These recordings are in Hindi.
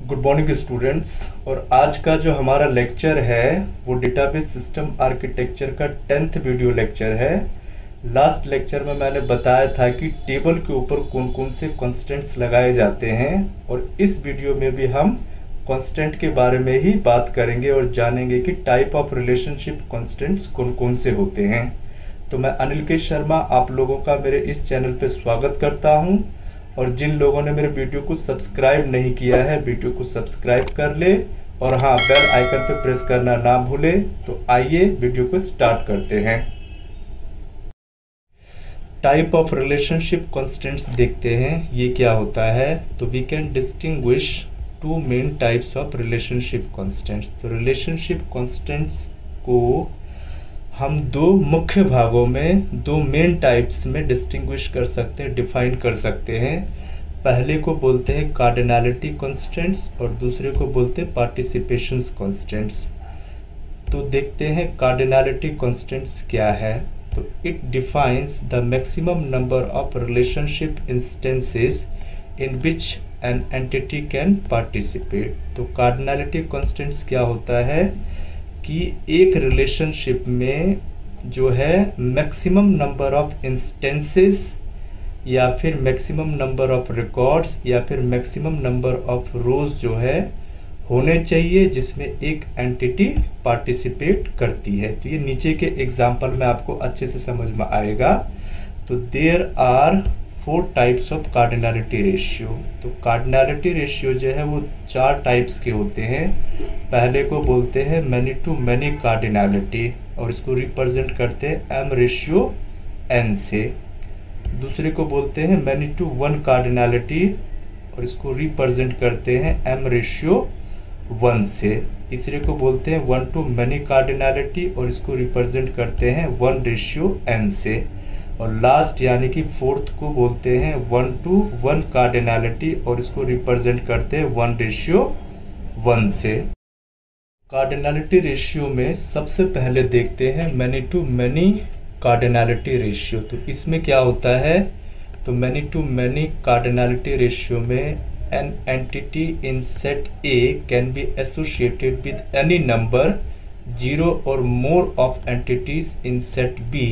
Good morning students. और आज का जो हमारा लेक्चर है वो डेटाबेस सिस्टम आर्किटेक्चर का 10th वीडियो लेक्चर है। लास्ट लेक्चर में मैंने बताया था कि टेबल के ऊपर कौन कौन से कॉन्स्टेंट्स लगाए जाते हैं, और इस वीडियो में भी हम कॉन्स्टेंट के बारे में ही बात करेंगे और जानेंगे कि टाइप ऑफ रिलेशनशिप कॉन्स्टेंट्स कौन कौन से होते हैं। तो मैं अनिल के शर्मा आप लोगों का मेरे इस चैनल पे स्वागत करता हूं, और जिन लोगों ने मेरे वीडियो को सब्सक्राइब नहीं किया है वीडियो को सब्सक्राइब कर ले, और हाँ, बेल आइकन पे प्रेस करना ना भूले। तो आइए वीडियो को स्टार्ट करते हैं। टाइप ऑफ रिलेशनशिप कॉन्स्टेंट्स देखते हैं ये क्या होता है। तो we can distinguish two main types of relationship constants. तो रिलेशनशिप कॉन्स्टेंट्स को हम दो मुख्य भागों में, दो मेन टाइप्स में डिस्टिंग्विश कर सकते हैं, डिफाइन कर सकते हैं। पहले को बोलते हैं कार्डिनैलिटी कॉन्स्टेंट्स और दूसरे को बोलते हैं पार्टिसिपेशंस कॉन्स्टेंट्स। तो देखते हैं कार्डिनैलिटी कॉन्स्टेंट्स क्या है। तो it defines the maximum number of relationship instances in which an entity can participate. तो कार्डिनैलिटी कॉन्स्टेंट्स क्या होता है कि एक रिलेशनशिप में जो है मैक्सिमम नंबर ऑफ इंस्टेंसेस या फिर मैक्सिमम नंबर ऑफ रिकॉर्ड्स या फिर मैक्सिमम नंबर ऑफ रोज जो है होने चाहिए जिसमें एक एंटिटी पार्टिसिपेट करती है। तो ये नीचे के एग्जाम्पल में आपको अच्छे से समझ में आएगा। तो there are 4 types of cardinality ratio. तो कार्डिनैलिटी रेशियो जो है वो 4 टाइप्स के होते हैं। पहले को बोलते हैं मैनी टू मैनी कार्डिनैलिटी, और इसको रिप्रेजेंट करते हैं m रेशियो n से। दूसरे को बोलते हैं मैनी टू वन कार्डिनैलिटी, और इसको रिप्रेजेंट करते हैं m रेशियो 1 से। तीसरे को बोलते हैं 1 टू मैनी कार्डिनैलिटी, और इसको रिप्रेजेंट करते हैं 1 रेशियो n से। और लास्ट यानी कि फोर्थ को बोलते हैं 1 टू 1 कार्डिनैलिटी, और इसको रिप्रेजेंट करते हैं 1 रेशियो 1 से। कार्डिनैलिटी रेशियो में सबसे पहले देखते हैं many to many cardinality ratio. तो इसमें क्या होता है, तो many to many cardinality ratio में an entity in set A can be associated with any number 0 और more of entities in set B.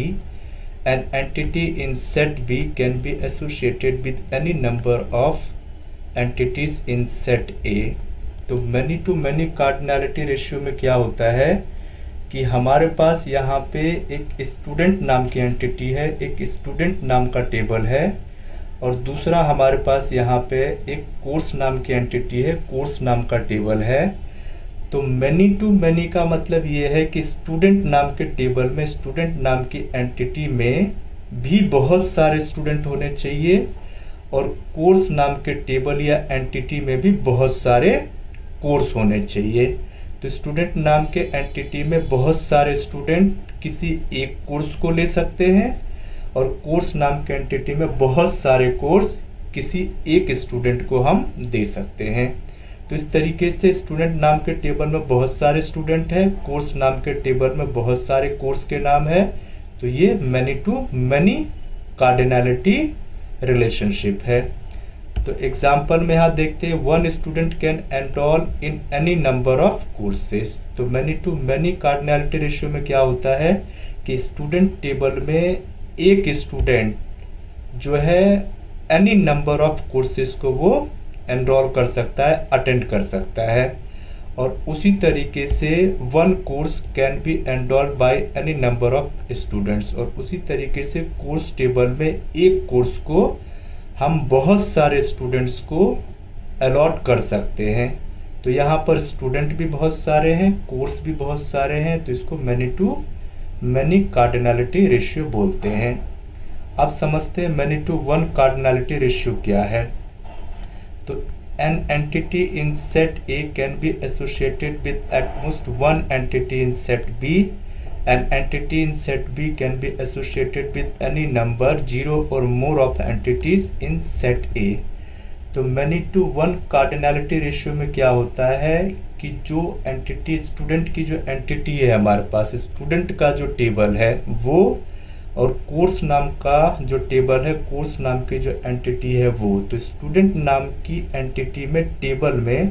An entity in set B can be associated with any number of entities in set A। तो many to many cardinality ratio में क्या होता है कि हमारे पास यहाँ पे एक स्टूडेंट नाम की एंटिटी है, एक स्टूडेंट नाम का टेबल है, और दूसरा हमारे पास यहाँ पे एक कोर्स नाम की एंटिटी है, कोर्स नाम का टेबल है। तो मैनी टू मैनी का मतलब ये है कि स्टूडेंट नाम के टेबल में, स्टूडेंट नाम की एंटिटी में भी बहुत सारे स्टूडेंट होने चाहिए, और कोर्स नाम के टेबल या एंटिटी में भी बहुत सारे कोर्स होने चाहिए। तो स्टूडेंट नाम के एंटिटी में बहुत सारे स्टूडेंट किसी एक कोर्स को ले सकते हैं, और कोर्स नाम के एंटिटी में बहुत सारे कोर्स किसी एक स्टूडेंट को हम दे सकते हैं। तो इस तरीके से स्टूडेंट नाम के टेबल में बहुत सारे स्टूडेंट हैं, कोर्स नाम के टेबल में बहुत सारे कोर्स के नाम है। तो ये many to many cardinality relationship है। तो एग्जांपल में यहाँ देखते हैं 1 student can enroll in any number of courses. तो many to many cardinality ratio में क्या होता है कि स्टूडेंट टेबल में एक स्टूडेंट जो है एनी नंबर ऑफ कोर्सेस को वो एनरोल कर सकता है, अटेंड कर सकता है। और उसी तरीके से 1 course can be enrolled by any number of students, और उसी तरीके से कोर्स टेबल में एक कोर्स को हम बहुत सारे स्टूडेंट्स को अलॉट कर सकते हैं। तो यहाँ पर स्टूडेंट भी बहुत सारे हैं, कोर्स भी बहुत सारे हैं, तो इसको many to many cardinality ratio बोलते हैं। अब समझते हैं many to one cardinality ratio क्या है। तो an entity in set A can be associated with at most 1 entity in set B. An entity in set B can be associated with any number 0 or more of entities in set A. तो many to 1 कार्डिनैलिटी रेशियो में क्या होता है कि जो एंटिटी, स्टूडेंट की जो एंटिटी है हमारे पास, स्टूडेंट का जो टेबल है वो, और कोर्स नाम का जो टेबल है, कोर्स नाम की जो एंटिटी है वो। तो स्टूडेंट नाम की एंटिटी में टेबल में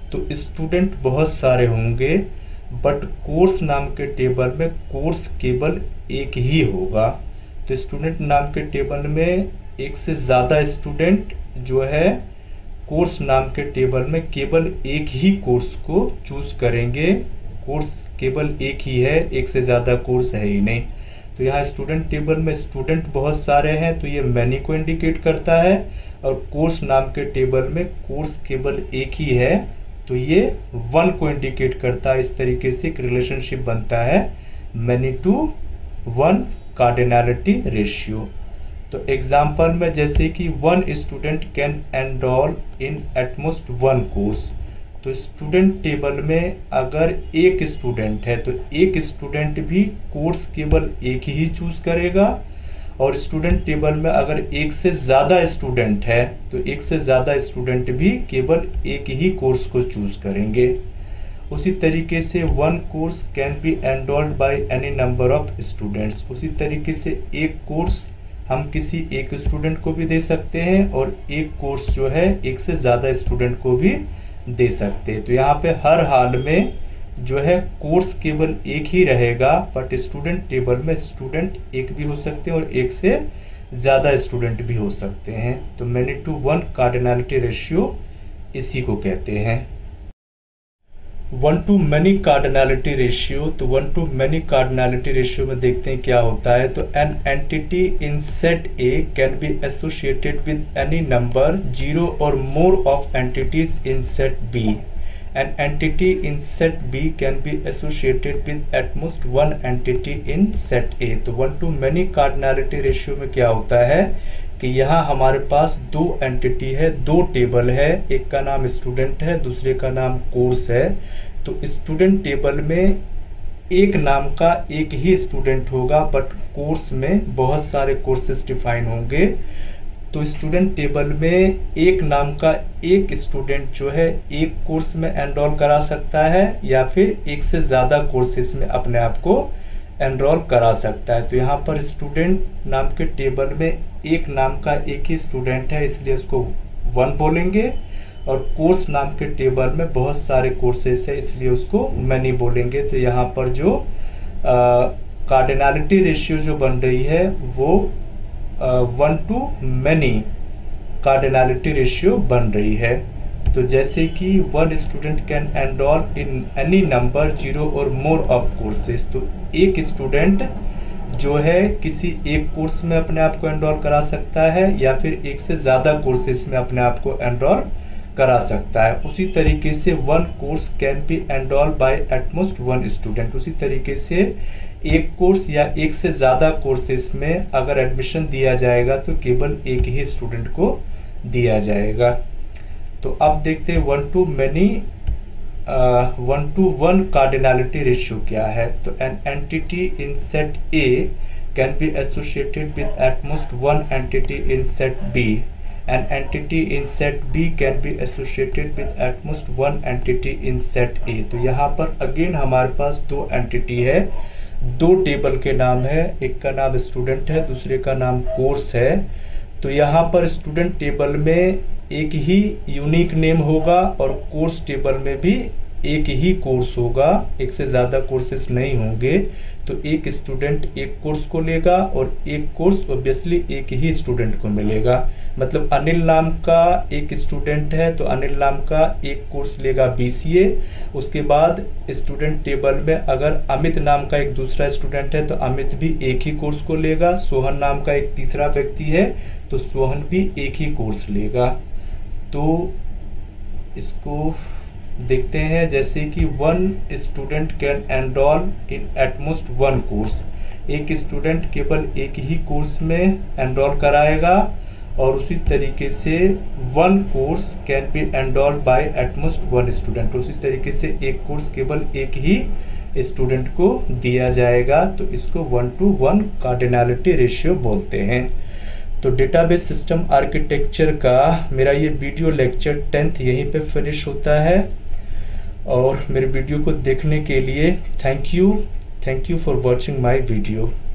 तो स्टूडेंट बहुत सारे होंगे, बट कोर्स नाम के टेबल में कोर्स केवल एक ही होगा। तो स्टूडेंट नाम के टेबल में एक से ज़्यादा स्टूडेंट जो है कोर्स नाम के टेबल में केवल एक ही कोर्स को चूज करेंगे। कोर्स केवल एक ही है, एक से ज़्यादा कोर्स है ही नहीं। तो यहाँ स्टूडेंट टेबल में स्टूडेंट बहुत सारे हैं तो ये मैनी को इंडिकेट करता है, और कोर्स नाम के टेबल में कोर्स केवल एक ही है तो ये 1 को इंडिकेट करता है। इस तरीके से एक रिलेशनशिप बनता है मैनी टू 1 कार्डिनैलिटी रेशियो। तो एग्जाम्पल में जैसे कि 1 student can enroll in at most 1 course. तो स्टूडेंट टेबल में अगर एक स्टूडेंट है तो एक स्टूडेंट भी कोर्स केवल एक ही चूज करेगा, और स्टूडेंट टेबल में अगर एक से ज़्यादा स्टूडेंट है तो एक से ज़्यादा स्टूडेंट भी केवल एक ही कोर्स को चूज करेंगे। उसी तरीके से 1 course can be enrolled by any number of students. उसी तरीके से एक कोर्स हम किसी एक स्टूडेंट को भी दे सकते हैं, और एक कोर्स जो है एक से ज़्यादा स्टूडेंट को भी दे सकते हैं। तो यहाँ पे हर हाल में जो है कोर्स केवल एक ही रहेगा, बट स्टूडेंट टेबल में स्टूडेंट एक भी हो सकते हैं और एक से ज़्यादा स्टूडेंट भी हो सकते हैं। तो मैनी टू 1 कार्डिनैलिटी रेशियो इसी को कहते हैं। 1 to many कार्डिनैलिटी रेशियो। तो 1 to many कार्डिनैलिटी रेशियो में देखते हैं क्या होता है। तो an entity in set A can be associated with any number 0 और more of entities in set B. An entity in set B can be associated with at most 1 entity in set A. तो 1 to many कार्डिनैलिटी रेशियो में क्या होता है कि यहाँ हमारे पास 2 एंटिटी है, 2 टेबल है, एक का नाम स्टूडेंट है, दूसरे का नाम कोर्स है। तो स्टूडेंट टेबल में एक नाम का एक ही स्टूडेंट होगा, बट कोर्स में बहुत सारे कोर्सेज डिफाइन होंगे। तो स्टूडेंट टेबल में एक नाम का एक स्टूडेंट जो है एक कोर्स में एनरोल करा सकता है, या फिर एक से ज़्यादा कोर्सेज में अपने आप को एनरोल करा सकता है। तो यहाँ पर स्टूडेंट नाम के टेबल में एक नाम का एक ही स्टूडेंट है, इसलिए इसको 1 बोलेंगे, और कोर्स नाम के टेबल में बहुत सारे कोर्सेस है इसलिए उसको मैनी बोलेंगे। तो यहाँ पर जो कार्डिनैलिटी रेशियो जो बन रही है वो 1 to many कार्डिनैलिटी रेशियो बन रही है। तो जैसे कि 1 student can enroll in any number 0 और मोर ऑफ कोर्सेज। तो एक स्टूडेंट जो है किसी एक कोर्स में अपने आप को एनरोल करा सकता है, या फिर एक से ज़्यादा कोर्सेज में अपने आप को एनरोल करा सकता है। उसी तरीके से 1 course can be enroll by at most 1 student. उसी तरीके से एक कोर्स या एक से ज़्यादा कोर्सेज में अगर एडमिशन दिया जाएगा तो केवल एक ही स्टूडेंट को दिया जाएगा। तो अब देखते हैं 1 to many 1 to 1 cardinality ratio क्या है। तो an entity in set A can be associated with at most 1 entity in set B. An entity in set B can be associated with at most 1 entity in set A। तो यहाँ पर अगेन हमारे पास 2 एंटिटी है, 2 टेबल के नाम है, एक का नाम स्टूडेंट है, दूसरे का नाम कोर्स है। तो यहाँ पर स्टूडेंट टेबल में एक ही यूनिक नेम होगा, और कोर्स टेबल में भी एक ही कोर्स होगा, एक से ज़्यादा कोर्सेज नहीं होंगे। तो एक स्टूडेंट एक कोर्स को लेगा और एक कोर्स ऑब्वियसली एक ही स्टूडेंट को मिलेगा। मतलब अनिल नाम का एक स्टूडेंट है तो अनिल नाम का एक कोर्स लेगा BCA। उसके बाद स्टूडेंट टेबल में अगर अमित नाम का एक दूसरा स्टूडेंट है तो अमित भी एक ही कोर्स को लेगा। सोहन नाम का एक तीसरा व्यक्ति है तो सोहन भी एक ही कोर्स लेगा। तो इसको देखते हैं जैसे कि 1 student can enroll in at most 1 course. एक स्टूडेंट केवल एक ही कोर्स में एनरोल कराएगा, और उसी तरीके से 1 course can be enrolled by at most 1 student. उसी तरीके से एक कोर्स केवल एक ही स्टूडेंट को दिया जाएगा। तो इसको 1 to 1 कार्डिनैलिटी रेशियो बोलते हैं। तो डेटाबेस सिस्टम आर्किटेक्चर का मेरा ये वीडियो लेक्चर 10th यहीं पे फिनिश होता है। और मेरे वीडियो को देखने के लिए thank you for watching my video.